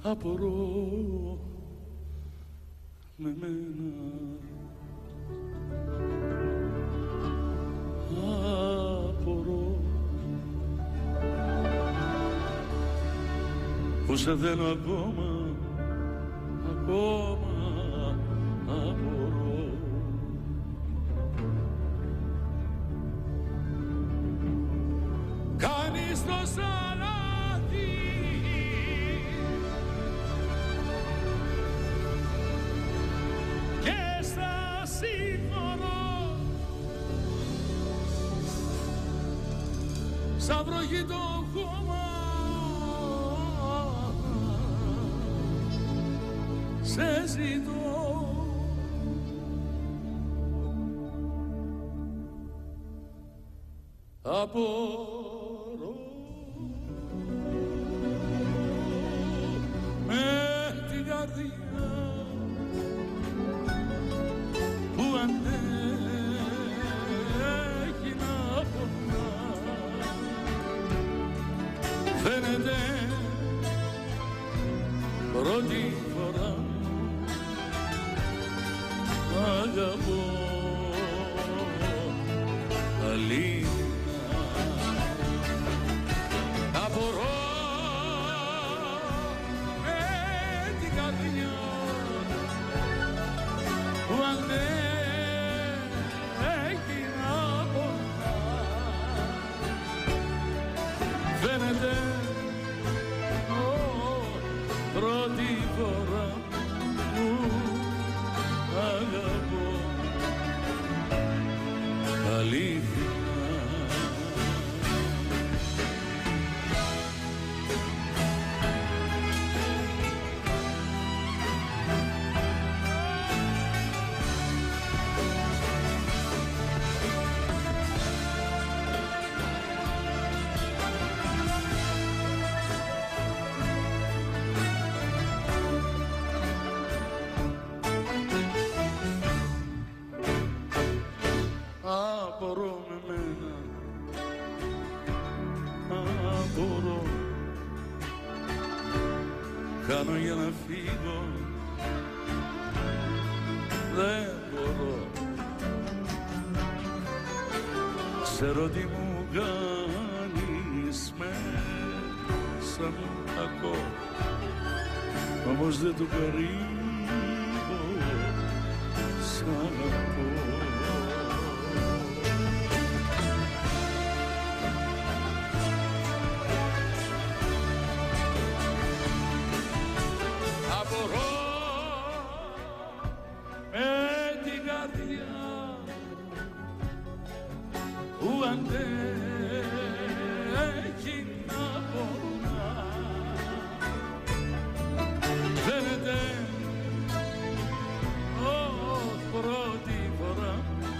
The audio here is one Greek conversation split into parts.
απορώ με μένα. Απορώ που σε θέλω ακόμα, ακόμα απορώ. Κάνεις το σαλάτι και στα σύνορο σαν βροχή το χώμα σε ζητώ. Απορώ με την καρδιά που αντέχει να πονά. Φαίνεται πρώτη φορά αγαπώ αλήθεια. Απορώ με την καρδιά που αντέχει να πονά. Φαίνεται πρώτη φορά που αγαπώ αλήθεια. Απορώ με μένα, απορώ. Κάνω για να φύγω, δεν μπορώ. Ξέρω τι μου κάνεις μέσα μου κακό, όμως δεν το κρύβω, σ' αγαπώ. Που αντέχει να πονά. Φαίνεται πρώτη φορά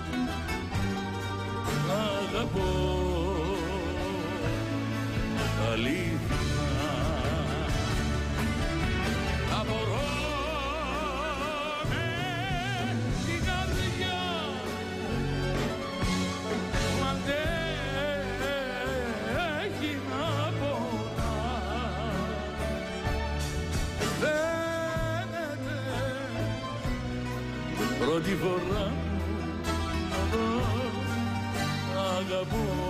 αγαπώ αλήθεια. Απορώ με την καρδιά που αντέχει να πονά. Φαίνεται πρώτη φορά αγαπώ